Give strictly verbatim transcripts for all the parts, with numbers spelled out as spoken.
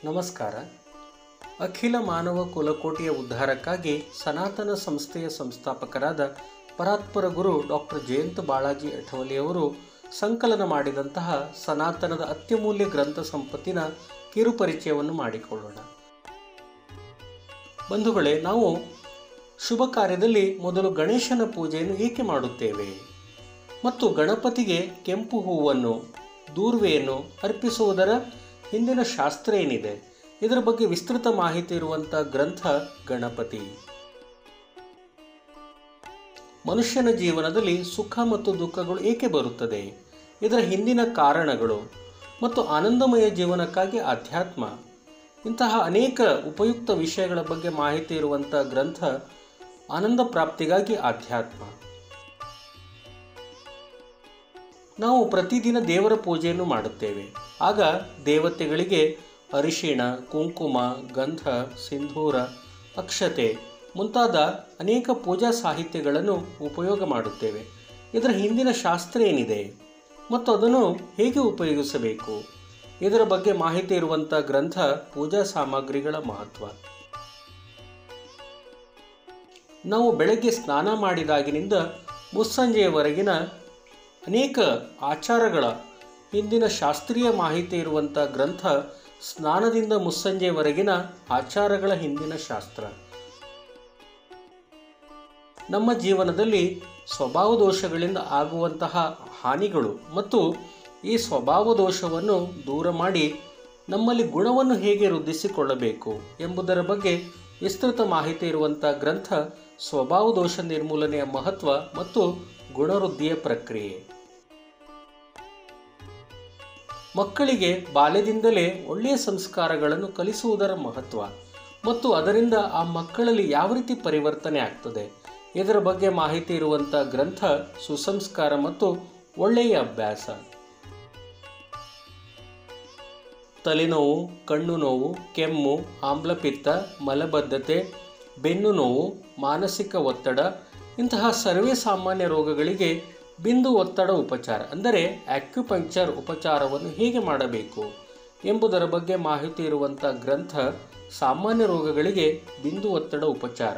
ನಮಸ್ಕಾರ. ಅಖಿಲ ಮಾನವ ಕುಲಕೋಟಿಯ ಉದ್ಧಾರಕ್ಕಾಗಿ ಸನಾತನ ಸಂಸ್ಥೆಯ ಸಂಸ್ಥಾಪಕರಾದ ಪರಾತ್ಪರ ಗುರು ಡಾಕ್ಟರ್ ಜಯಂತ ಬಾಳಾಜಿ ಅಠವಲಿಯವರು ಸಂಕಲನ ಮಾಡಿದಂತಹ ಸನಾತನದ ಅತ್ಯಮೂಲ್ಯ ಗ್ರಂಥ ಸಂಪತ್ತಿನ ಕಿರುಪರಿಚಯವನ್ನು ಮಾಡಿಕೊಳ್ಳೋಣ. ಬಂಧುಗಳೇ, ನಾವು ಶುಭ ಕಾರ್ಯದಲ್ಲಿ ಮೊದಲು ಗಣೇಶನ ಪೂಜೆಯನ್ನು ಏಕೆ ಮಾಡುತ್ತೇವೆ ಮತ್ತು ಗಣಪತಿಗೆ ಕೆಂಪು ಹೂವನ್ನು, ದೂರ್ವೆಯನ್ನು ಅರ್ಪಿಸುವುದರ ಹಿಂದಿನ ಶಾಸ್ತ್ರ ಏನಿದೆ, ಇದರ ಬಗ್ಗೆ ವಿಸ್ತೃತ ಮಾಹಿತಿ ಇರುವಂಥ ಗ್ರಂಥ ಗಣಪತಿ. ಮನುಷ್ಯನ ಜೀವನದಲ್ಲಿ ಸುಖ ಮತ್ತು ದುಃಖಗಳು ಏಕೆ ಬರುತ್ತದೆ, ಇದರ ಹಿಂದಿನ ಕಾರಣಗಳು ಮತ್ತು ಆನಂದಮಯ ಜೀವನಕ್ಕಾಗಿ ಆಧ್ಯಾತ್ಮ, ಇಂತಹ ಅನೇಕ ಉಪಯುಕ್ತ ವಿಷಯಗಳ ಬಗ್ಗೆ ಮಾಹಿತಿ ಇರುವಂಥ ಗ್ರಂಥ ಆನಂದ ಪ್ರಾಪ್ತಿಗಾಗಿ ಆಧ್ಯಾತ್ಮ. ನಾವು ಪ್ರತಿದಿನ ದೇವರ ಪೂಜೆಯನ್ನು ಮಾಡುತ್ತೇವೆ. ಆಗ ದೇವತೆಗಳಿಗೆ ಅರಿಶಿಣ, ಕುಂಕುಮ, ಗಂಧ, ಸಿಂಧೂರ, ಅಕ್ಷತೆ ಮುಂತಾದ ಅನೇಕ ಪೂಜಾ ಸಾಹಿತ್ಯಗಳನ್ನು ಉಪಯೋಗ ಮಾಡುತ್ತೇವೆ. ಇದರ ಹಿಂದಿನ ಶಾಸ್ತ್ರ ಏನಿದೆ ಮತ್ತು ಅದನ್ನು ಹೇಗೆ ಉಪಯೋಗಿಸಬೇಕು, ಇದರ ಬಗ್ಗೆ ಮಾಹಿತಿ ಇರುವಂಥ ಗ್ರಂಥ ಪೂಜಾ ಸಾಮಗ್ರಿಗಳ ಮಹತ್ವ. ನಾವು ಬೆಳಗ್ಗೆ ಸ್ನಾನ ಮಾಡಿದಾಗಿನಿಂದ ಮುಸ್ಸಂಜೆಯವರೆಗಿನ ಅನೇಕ ಆಚಾರಗಳ ಹಿಂದಿನ ಶಾಸ್ತ್ರೀಯ ಮಾಹಿತಿ ಇರುವಂಥ ಗ್ರಂಥ ಸ್ನಾನದಿಂದ ಮುಸ್ಸಂಜೆಯವರೆಗಿನ ಆಚಾರಗಳ ಹಿಂದಿನ ಶಾಸ್ತ್ರ. ನಮ್ಮ ಜೀವನದಲ್ಲಿ ಸ್ವಭಾವ ದೋಷಗಳಿಂದ ಆಗುವಂತಹ ಹಾನಿಗಳು ಮತ್ತು ಈ ಸ್ವಭಾವ ದೋಷವನ್ನು ದೂರ ಮಾಡಿ ನಮ್ಮಲ್ಲಿ ಗುಣವನ್ನು ಹೇಗೆ ವೃದ್ಧಿಸಿಕೊಳ್ಳಬೇಕು ಎಂಬುದರ ಬಗ್ಗೆ ವಿಸ್ತೃತ ಮಾಹಿತಿ ಇರುವಂಥ ಗ್ರಂಥ ಸ್ವಭಾವ ದೋಷ ನಿರ್ಮೂಲನೆಯ ಮಹತ್ವ ಮತ್ತು ಗುಣವೃದ್ಧಿಯ ಪ್ರಕ್ರಿಯೆ. ಮಕ್ಕಳಿಗೆ ಬಾಲ್ಯದಿಂದಲೇ ಒಳ್ಳೆಯ ಸಂಸ್ಕಾರಗಳನ್ನು ಕಲಿಸುವುದರ ಮಹತ್ವ ಮತ್ತು ಅದರಿಂದ ಆ ಮಕ್ಕಳಲ್ಲಿ ಯಾವ ರೀತಿ ಪರಿವರ್ತನೆ ಆಗ್ತದೆ, ಇದರ ಬಗ್ಗೆ ಮಾಹಿತಿ ಇರುವಂಥ ಗ್ರಂಥ ಸುಸಂಸ್ಕಾರ ಮತ್ತು ಒಳ್ಳೆಯ ಅಭ್ಯಾಸ. ತಲೆನೋವು, ಕಣ್ಣು ನೋವು, ಕೆಮ್ಮು, ಆಮ್ಲಪಿತ್ತ, ಮಲಬದ್ಧತೆ, ಬೆನ್ನು ನೋವು, ಮಾನಸಿಕ ಒತ್ತಡ ಇಂತಹ ಸರ್ವೇ ಸಾಮಾನ್ಯ ರೋಗಗಳಿಗೆ ಬಿಂದು ಒತ್ತಡ ಉಪಚಾರ ಅಂದರೆ ಆಕ್ಯುಪಂಕ್ಚರ್ ಉಪಚಾರವನ್ನು ಹೇಗೆ ಮಾಡಬೇಕು ಎಂಬುದರ ಬಗ್ಗೆ ಮಾಹಿತಿ ಇರುವಂಥ ಗ್ರಂಥ ಸಾಮಾನ್ಯ ರೋಗಗಳಿಗೆ ಬಿಂದು ಒತ್ತಡ ಉಪಚಾರ.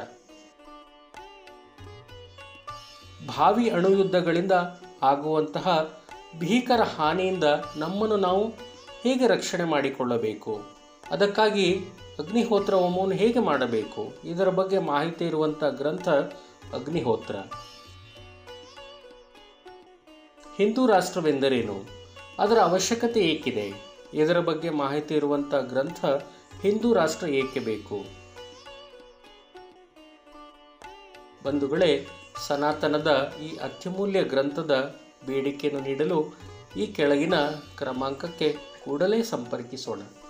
ಭಾವಿ ಅಣುಯುದ್ಧಗಳಿಂದ ಆಗುವಂತಹ ಭೀಕರ ಹಾನಿಯಿಂದ ನಮ್ಮನ್ನು ನಾವು ಹೇಗೆ ರಕ್ಷಣೆ ಮಾಡಿಕೊಳ್ಳಬೇಕು, ಅದಕ್ಕಾಗಿ ಅಗ್ನಿಹೋತ್ರ ಹೋಮವನ್ನು ಹೇಗೆ ಮಾಡಬೇಕು, ಇದರ ಬಗ್ಗೆ ಮಾಹಿತಿ ಇರುವಂಥ ಗ್ರಂಥ ಅಗ್ನಿಹೋತ್ರ. ಹಿಂದೂ ರಾಷ್ಟ್ರವೆಂದರೇನು, ಅದರ ಅವಶ್ಯಕತೆ ಏಕಿದೆ, ಇದರ ಬಗ್ಗೆ ಮಾಹಿತಿ ಇರುವಂಥ ಗ್ರಂಥ ಹಿಂದೂ ರಾಷ್ಟ್ರ ಏಕೆ ಬೇಕು. ಬಂಧುಗಳೇ, ಸನಾತನದ ಈ ಅತ್ಯಮೂಲ್ಯ ಗ್ರಂಥದ ಬೇಡಿಕೆಯನ್ನು ನೀಡಲು ಈ ಕೆಳಗಿನ ಕ್ರಮಾಂಕಕ್ಕೆ ಕೂಡಲೇ ಸಂಪರ್ಕಿಸೋಣ.